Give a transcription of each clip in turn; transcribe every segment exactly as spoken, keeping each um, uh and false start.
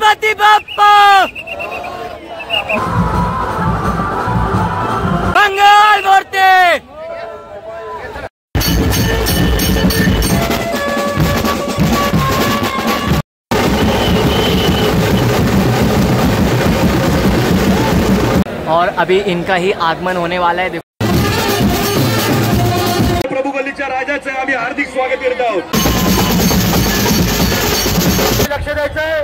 गणपति बप्पा मंगल मूर्ति। और अभी इनका ही आगमन होने वाला है। प्रभू गल्लीच्या राजाचे आम्ही हार्दिक स्वागत करत आहोत। लक्ष द्यायचंय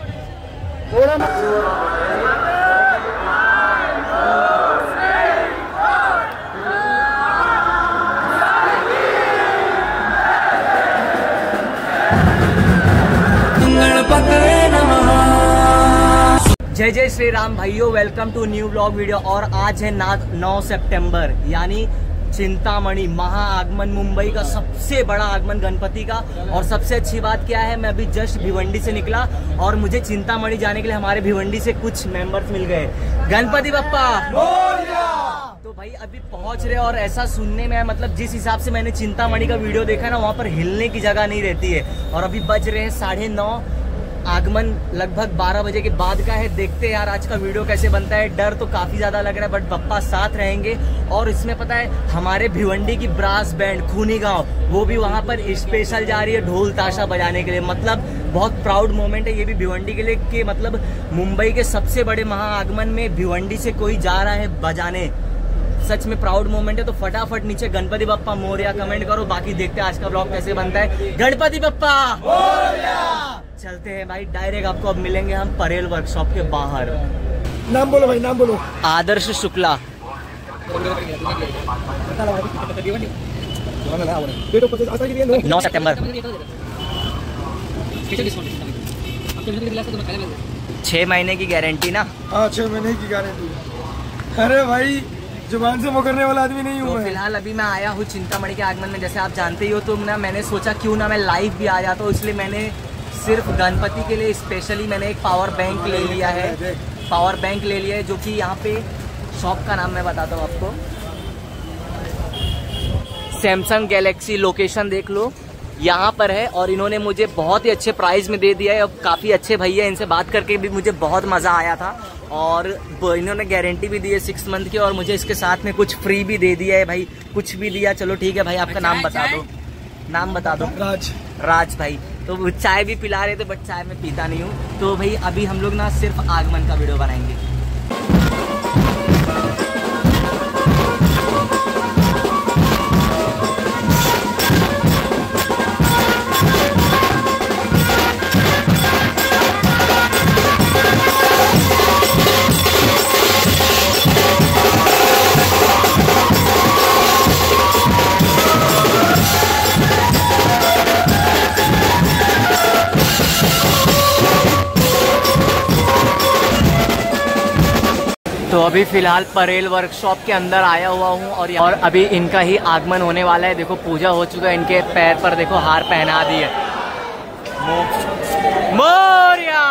जय जय श्री राम भाइयों, welcome to new vlog video. और आज है नौ सितंबर यानी चिंतामणि महाआगमन, मुंबई का सबसे बड़ा आगमन गणपति का। और सबसे अच्छी बात क्या है, मैं अभी जस्ट भिवंडी से निकला और मुझे चिंतामणि जाने के लिए हमारे भिवंडी से कुछ मेंबर्स मिल गए। गणपति बप्पा तो भाई अभी पहुंच रहे। और ऐसा सुनने में है, मतलब जिस हिसाब से मैंने चिंतामणि का वीडियो देखा ना, वहाँ पर हिलने की जगह नहीं रहती है। और अभी बज रहे हैं साढ़े नौ, आगमन लगभग बारह बजे के बाद का है। देखते हैं यार आज का वीडियो कैसे बनता है। डर तो काफी ज्यादा लग रहा है, बट बप्पा साथ रहेंगे। और इसमें पता है हमारे भिवंडी की ब्रास बैंड खूनी गांव, वो भी वहां पर स्पेशल जा रही है ढोल ताशा बजाने के लिए। मतलब बहुत प्राउड मोमेंट है ये भी भिवंडी के लिए कि मतलब मुंबई के सबसे बड़े महाआगमन में भिवंडी से कोई जा रहा है बजाने। सच में प्राउड मोमेंट है। तो फटाफट नीचे गणपति बप्पा मोरया कमेंट करो। बाकी देखते हैं आज का ब्लॉग कैसे बनता है। गणपति बप्पा मोरया। चलते हैं भाई डायरेक्ट। आपको अब मिलेंगे हम परेल वर्कशॉप के बाहर। नाम बोलो भाई, नाम बोलो। आदर्श शुक्ला। नौ सितंबर छह महीने की गारंटी ना। हाँ, छह महीने की गारंटी। अरे भाई जुबान से मुकरने वाला आदमी नहीं हूँ। तो फिलहाल अभी मैं आया हूँ चिंतामणि के आगमन में, जैसे आप जानते ही हो। तो ना मैंने सोचा क्यों ना मैं लाइव भी आ जाता हूँ, इसलिए मैंने सिर्फ गणपति के लिए स्पेशली मैंने एक पावर बैंक ले लिया है। पावर बैंक ले लिया है जो कि यहाँ पे शॉप का नाम मैं बताता हूँ आपको, सैमसंग गैलेक्सी। लोकेशन देख लो यहाँ पर है। और इन्होंने मुझे बहुत ही अच्छे प्राइस में दे दिया है। और काफ़ी अच्छे भैया, इनसे बात करके भी मुझे बहुत मज़ा आया था। और इन्होंने गारंटी भी दी है सिक्स मंथ की। और मुझे इसके साथ में कुछ फ्री भी दे दिया है भाई, कुछ भी दिया। चलो ठीक है भाई, आपका नाम बता दो। नाम बता दो। राज। राज भाई। तो चाय भी पिला रहे थे, बट चाय मैं पीता नहीं हूँ। तो भाई अभी हम लोग ना सिर्फ आगमन का वीडियो बनाएंगे। तो अभी फिलहाल परेल वर्कशॉप के अंदर आया हुआ हूँ। और और अभी इनका ही आगमन होने वाला है। देखो पूजा हो चुका है, इनके पैर पर देखो हार पहना दी है। मोरया।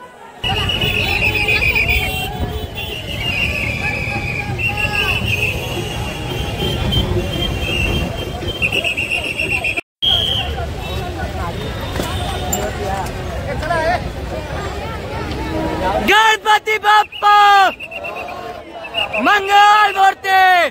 गणपति बप्पा मंगल मूर्ति।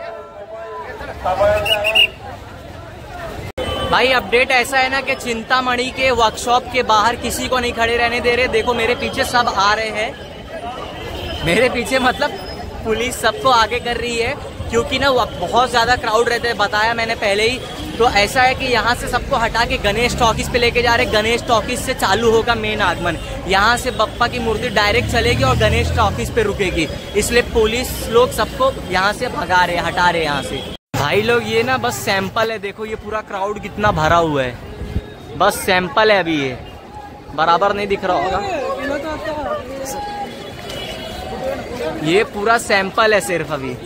भाई अपडेट ऐसा है ना कि चिंतामणि के वर्कशॉप के बाहर किसी को नहीं खड़े रहने दे रहे। देखो मेरे पीछे सब आ रहे हैं, मेरे पीछे मतलब पुलिस सबको आगे कर रही है, क्योंकि ना बहुत ज्यादा क्राउड रहते हैं, बताया मैंने पहले ही। तो ऐसा है कि यहाँ से सबको हटा के गणेश टॉकीज पे लेके जा रहे हैं। गणेश टॉकीज से चालू होगा मेन आगमन। यहाँ से बप्पा की मूर्ति डायरेक्ट चलेगी और गणेश टॉकीज पे रुकेगी। इसलिए पुलिस लोग सबको यहाँ से भगा रहे, हटा रहे यहाँ से। भाई लोग ये ना बस सैंपल है। देखो ये पूरा क्राउड कितना भरा हुआ है, बस सैंपल है। अभी ये बराबर नहीं दिख रहा होगा, ये पूरा सैंपल है सिर्फ अभी।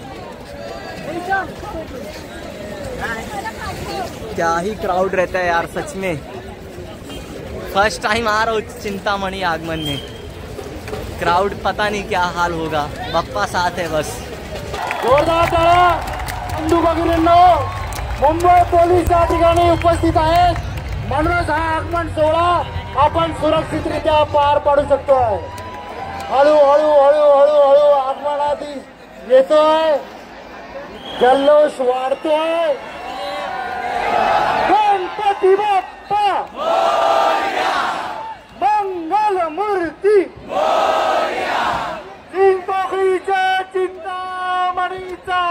क्या ही क्राउड रहता है यार सच में। फर्स्ट टाइम आ रहा हूँ चिंतामणि आगमन में, क्राउड पता नहीं क्या हाल होगा। बप्पा साथ है बस। जोरदार टाळ्या बंधू-भगिनींनो, मुंबई पोलीस या ठिकाणी उपस्थित आहेत। म्हणूनच हा आगमन सोहळा आपण सुरक्षितरित्या पार पाडू शकतोय. हळूहळू हळूहळू हळू आगमनादी येतोय, जल्लोष वाढतोय. गणपती बाप्पा मंगल मूर्ती चिंचपोकळीच्या चिंतामणीचा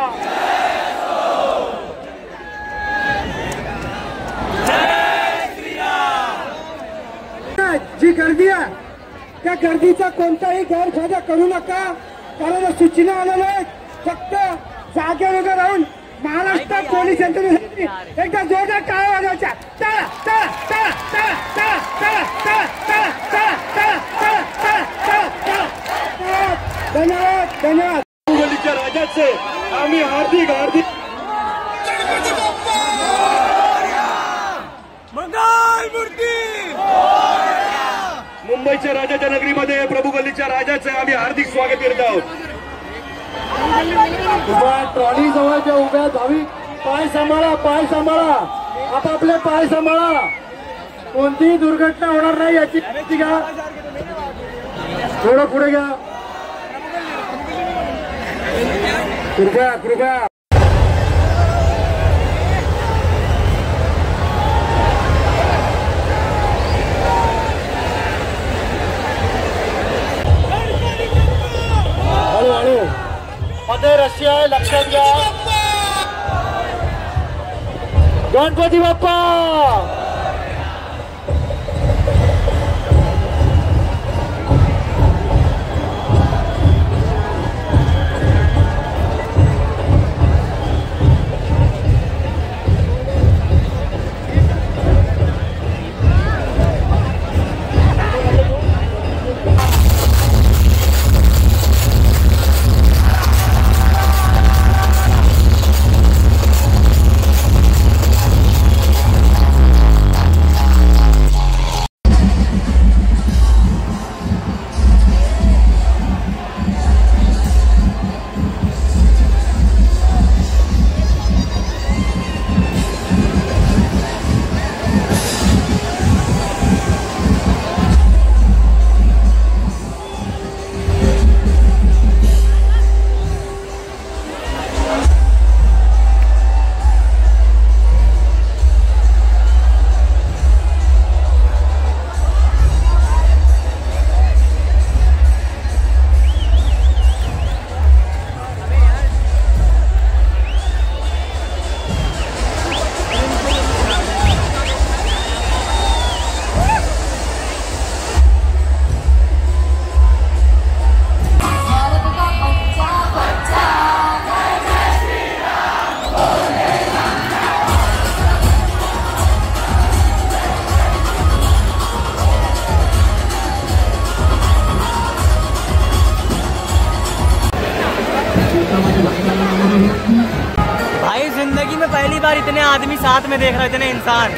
जी गर्दी आहे त्या गर्दीचा कोणताही गैरफायदा करू नका, कारण सूचना आलेल्या आहेत. फक्त जागेवर राहून महाराष्ट्र पोलीस यंत्रणेसाठी एकदा जोरदार टाळ्या वाजवायच्या. टाळा टाळा टाळा टाळा टाळा टाळा टाळा टाळा टाळा टाळा टाळा टाळा टाळा टाळा. धन्यवाद धन्यवाद. गल्लीच्या राजाचे आम्ही हार्दिक हार्दिक मंगल मूर्ती मुंबईच्या राजाच्या नगरीमध्ये प्रभू गल्लीच्या राजाचे आम्ही हार्दिक स्वागत करत आहोत. ट्रॉली जवळच्या उभ्या भाविक पाय सांभाळा, पाय सांभाळा, आपापले पाय सांभाळा. कोणतीही दुर्घटना होणार नाही याची माहिती घ्या. थोडं पुढे घ्या कृपया कृपया. हळूहळू मध्ये रशी आहे, लक्षात घ्या. गणपती बाप्पा भाई जिंदगी में पहली बार इतने आदमी साथ में देख रहे, इतने इंसान.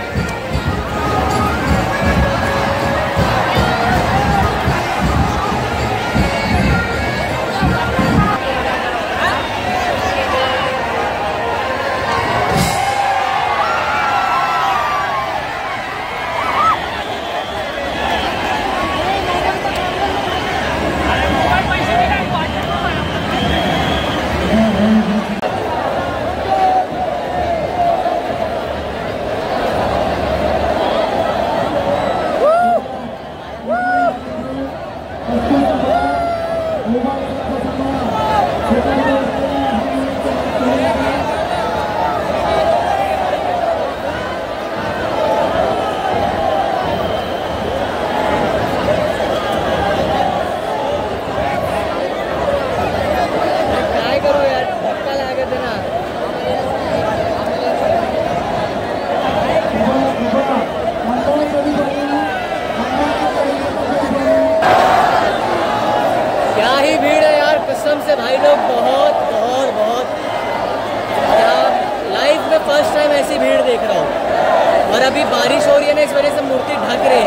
से भाई लोग बहुत बहुत बहुत लाइफ में फर्स्ट टाइम ऐसी भीड़ देख रहा हूँ। और अभी बारिश हो रही है ना, इस वजह से मूर्ति ढक रहे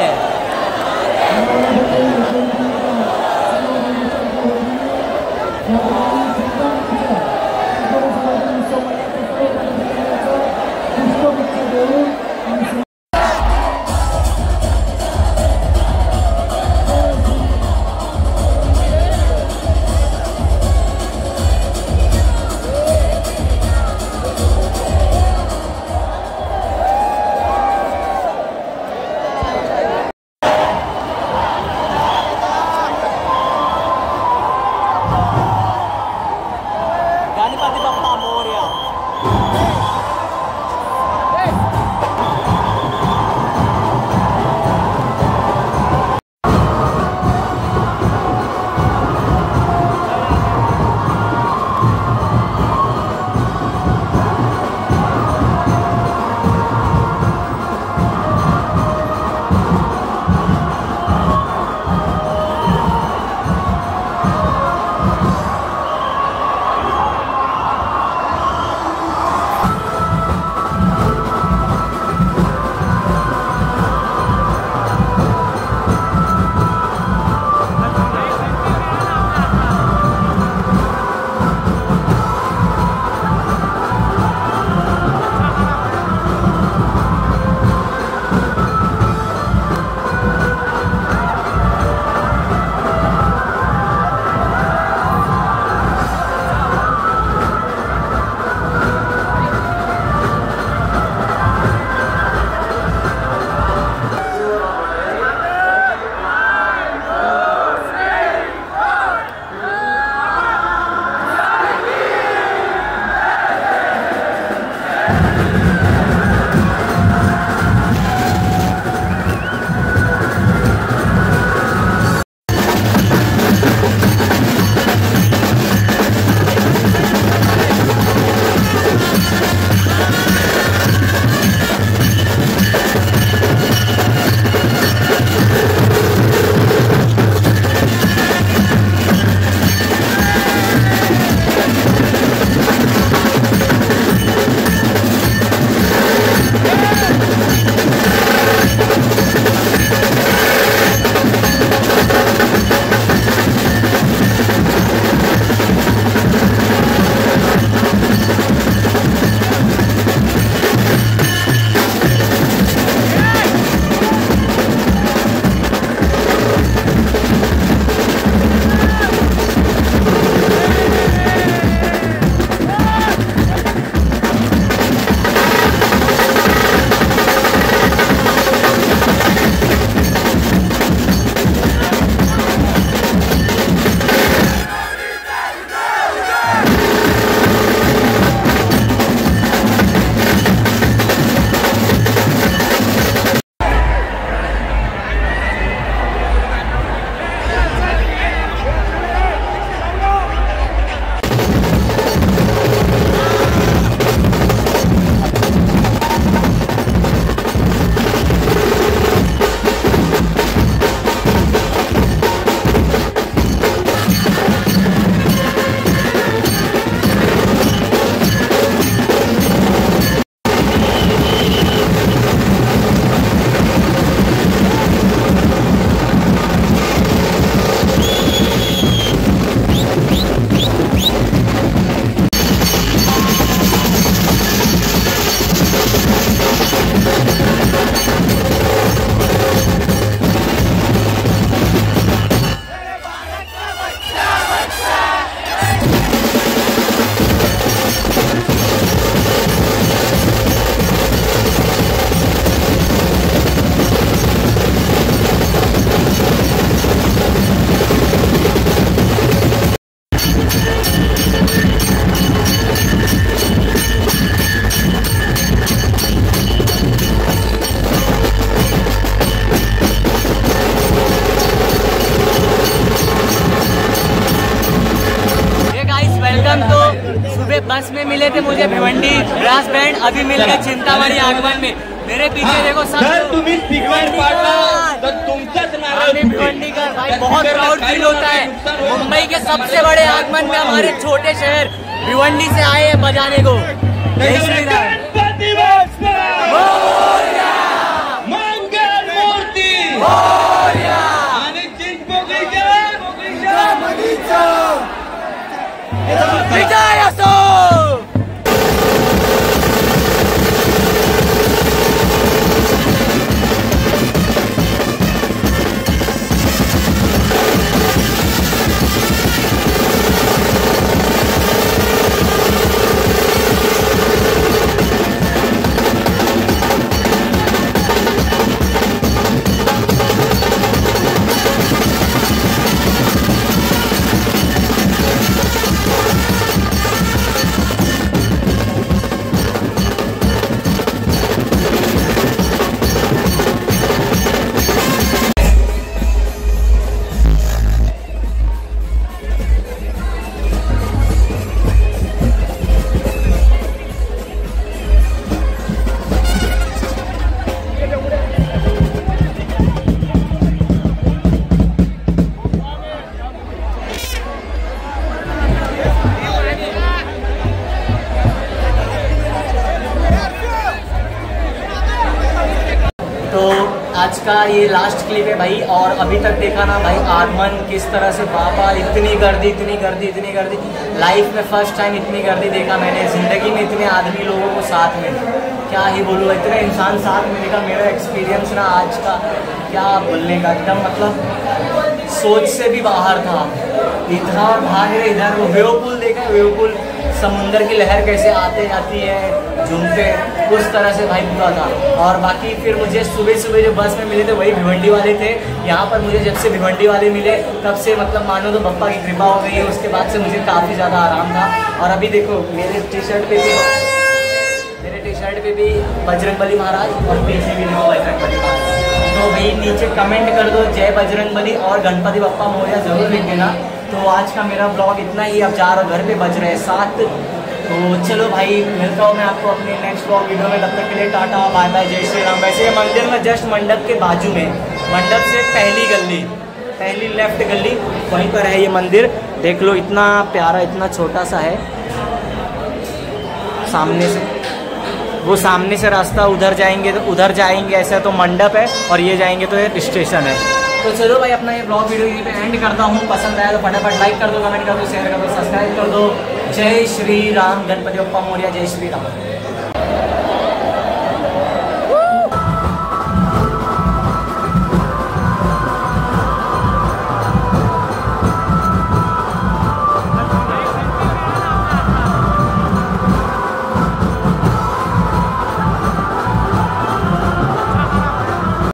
हैं। बस में मिले थे मुझे भिवंडी ब्रास बैंड, अभी मिल गए चिंतामणी आगमन में। मेरे पीछे देखो सब तुम्ही तुमचाच भिवंडीकर भाई, बहुत प्राउड फील होता है। मुंबई के सबसे बड़े आगमन में हमारे छोटे शहर भिवंडी से आए हैं बजाने को। जय श्री राम। मंगल मूर्ती विजय असो। तो आज का ये लास्ट क्लिप है भाई, और अभी तक देखा ना भाई आगमन किस तरह से, बाबा इतनी गर्दी इतनी गर्दी इतनी गर्दी, लाइफ में फर्स्ट टाइम इतनी गर्दी देखा मैंने ज़िंदगी में, इतने आदमी लोगों को साथ में, क्या ही बोलूँ, इतने इंसान साथ में देखा। मेरा एक्सपीरियंस ना आज का क्या बोलने का, एकदम मतलब सोच से भी बाहर था। इतना भाग रहे इधर, वो वेव पुल देखा, वेव पुल समुंदर की लहर कैसे आते जाती है झूमते, उस तरह से भाई पूरा था। और बाकी फिर मुझे सुबह सुबह जो बस में मिले थे वही भिवंडी वाले थे। यहाँ पर मुझे जब से भिवंडी वाले मिले तब से मतलब मानो तो बप्पा की कृपा हो गई है, उसके बाद से मुझे काफ़ी ज़्यादा आराम था। और अभी देखो मेरे टी शर्ट पे भी मेरे टी शर्ट पे भी बजरंगबली महाराज और पीछे भी देखो बजरंगबली महाराज। तो भाई नीचे कमेंट कर दो जय बजरंगबली और गणपति बप्पा मोरया जरूर लिख देना। तो आज का मेरा ब्लॉग इतना ही, अब जा रहा घर पे बज रहे हैं सात। तो चलो भाई मिलता हूँ मैं आपको अपने नेक्स्ट ब्लॉग वीडियो में, तब तक के लिए टाटा बाय बाय जय श्री राम। वैसे ये मंदिर में जस्ट मंडप के बाजू में, मंडप से पहली गली, पहली लेफ्ट गली वहीं पर है ये मंदिर। देख लो इतना प्यारा, इतना छोटा सा है। सामने से वो सामने से रास्ता, उधर जाएंगे तो उधर जाएंगे ऐसा तो मंडप है, और ये जाएंगे तो ये स्टेशन है। तो चलो भाई अपना ये ब्लॉग वीडियो यहीं पे एंड करता हूँ। पसंद आया तो फटाफट लाइक कर दो, कमेंट कर दो, शेयर कर दो, सब्सक्राइब कर दो। जय श्री राम, गणपति बप्पा मोरया, जय श्री राम।